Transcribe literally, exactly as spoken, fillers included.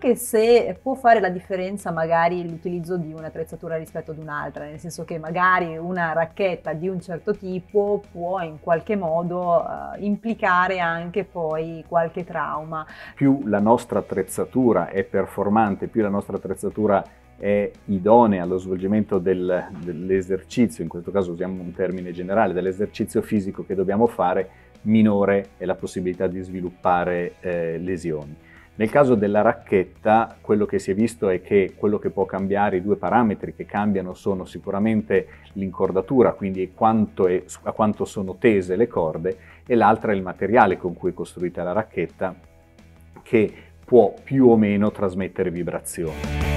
anche se può fare la differenza magari l'utilizzo di un'attrezzatura rispetto ad un'altra, nel senso che magari una racchetta di un certo tipo può in qualche modo uh, implicare anche poi qualche trauma. Più la nostra attrezzatura è performante, più la nostra attrezzatura è idonea allo svolgimento del, dell'esercizio, in questo caso usiamo un termine generale, dell'esercizio fisico che dobbiamo fare, minore è la possibilità di sviluppare eh, lesioni. Nel caso della racchetta, quello che si è visto è che quello che può cambiare, i due parametri che cambiano sono sicuramente l'incordatura, quindi quanto è, a quanto sono tese le corde, e l'altra è il materiale con cui è costruita la racchetta, che può più o meno trasmettere vibrazioni.